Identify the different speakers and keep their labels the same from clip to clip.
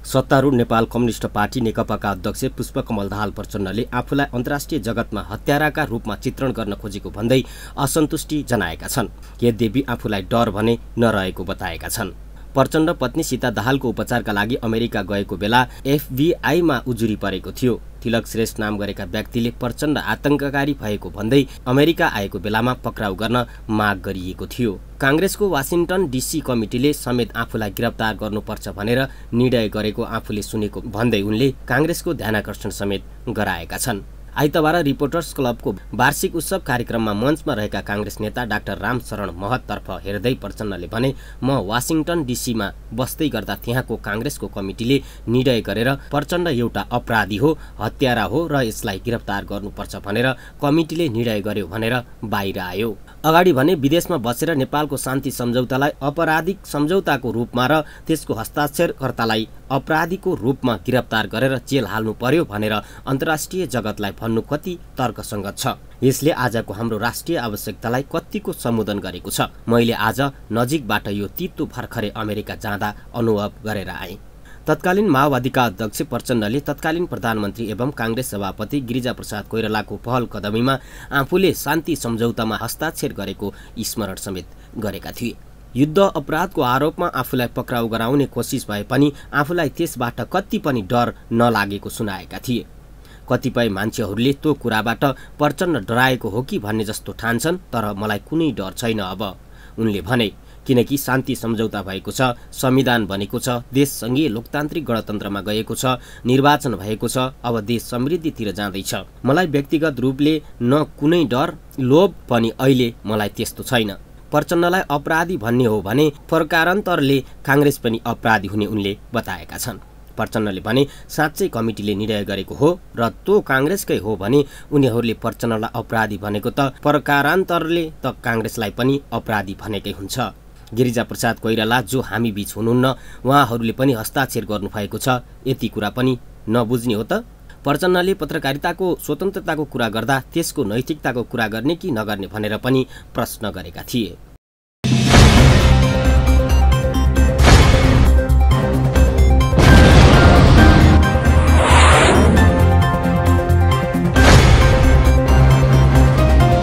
Speaker 1: सत्तारूढ Nepal communist party नेकपाका अध्यक्ष पुष्पकमल दाहाल प्रचण्डले आफूलाई अन्तर्राष्ट्रिय जगतमा हत्याराका रूपमा चित्रण गर्न खोजेको भन्दै असन्तुष्टि जनाएका छन्। यद्यपि आफूलाई डर भने नरहेको बताएका छन्। प्रचण्ड पत्नी सीता दाहालको उपचारका लागि अमेरिका गएको बेला FBI-मा उजुरी परेको थियो। तिलक श्रेष्ठ नाम गरेका व्यक्तिले प्रचण्ड आतंककारी भएको भन्दै अमेरिका आएको बेलामा पक्राउ गर्न माग गरिएको थियो। कांग्रेसको वाशिंटन DC कमिटीले समेत आफूलाई गिरफ्तार गर्नुपर्छ भनेर निर्णय गरेको आफूले सुनेको भन्दै उनले कांग्रेसको ध्यानाकर्षण समेत गराएका छन्। आइतबार रिपोर्टर्स क्लबको वार्षिक उत्सव कार्यक्रममा मञ्चमा रहेका कांग्रेस नेता डाक्टर रामशरण महततर्फ हेर्दै प्रचण्डले भने, म वाशिंटन DC-मा बस्दै गर्दा त्यहाँको कांग्रेसको कमिटीले निर्णय गरेर प्रचण्ड एउटा अपराधी हो, हत्यारा हो र यसलाई गिरफ्तार गर्नुपर्छ भनेर कमिटीले निर्णय गर्यो भनेर बाहिर आयो। अगाडि भने विदेशमा बसेर नेपालको शान्ति सम्झौतालाई आपराधिक सम्झौताको रूपमा र त्यसको हस्ताक्षरकर्तालाई अपराधीको रूपमा गिरफ्तार गरेर जेल हाल्नु पर्यो भनेर अन्तर्राष्ट्रिय जगतलाई भन्नु कति तर्कसङ्गत छ। यसले आजको हाम्रो राष्ट्रिय आवश्यकतालाई कतिको सम्बोधन गरेको छ। मैले आज नजिकबाट यो तितो भर्खरै अमेरिका जाँदा अनुभव गरेर आएँ। तत्कालीन माओवादीका अध्यक्ष प्रचण्डले तत्कालीन प्रधानमन्त्री एवं कांग्रेस सभापति गिरिजाप्रसाद कोइरालाको पहल कदमीमा आफूले शान्ति सम्झौतामा हस्ताक्षर गरेको स्मरण समेत गरेका थिए। युद्ध अपराधको आरोपमा आफूलाई पक्राउ गराउने कोसिस भए पनि आफूलाई त्यसबाट कति पनि डर नलागेको सुनाएका थिए। कतिपय मान्छेहरूले त्यो कुराबाट प्रचण्ड डराएको हो कि भन्ने जस्तो ठान्छन्, तर मलाई कुनै डर छैन अब, उनले भने। किनकि शान्ति सम्झौता भएको छ, संविधान बनेको छ, देश संघीय लोकतान्त्रिक गणतन्त्रमा गएको छ, निर्वाचन भएको छ, अब देश समृद्धितिर जाँदैछ। मलाई व्यक्तिगत रूपले न कुनै डर, लोभ पनि अहिले मलाई त्यस्तो छैन। प्रचण्डलाई अपराधी भन्ने हो भने प्रकारान्तरले कांग्रेस पनि अपराधी हुने उनले बताएका छन्। प्रचण्डले भने, साँच्चै कमिटीले निर्णय गरेको हो र त्यो कांग्रेसकै हो भने उनीहरूले प्रचण्डलाई अपराधी भनेको त प्रकारान्तरले त कांग्रेसलाई पनि अपराधी भनेकै हुन्छ। गिरिजाप्रसाद कोइराला जो हामी बीच हुनुहुन्न, उहाँहरूले पनि हस्ताक्षर गर्नुभएको छ, यति कुरा पनि नबुझ्ने हो त। प्रचण्डले पत्रकारिताको स्वतन्त्रताको कुरा गर्दा त्यसको नैतिकताको कुरा गर्ने कि नगर्ने भनेर पनि प्रश्न गरेका थिए।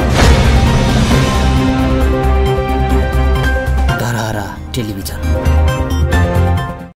Speaker 1: टेलिभिजन।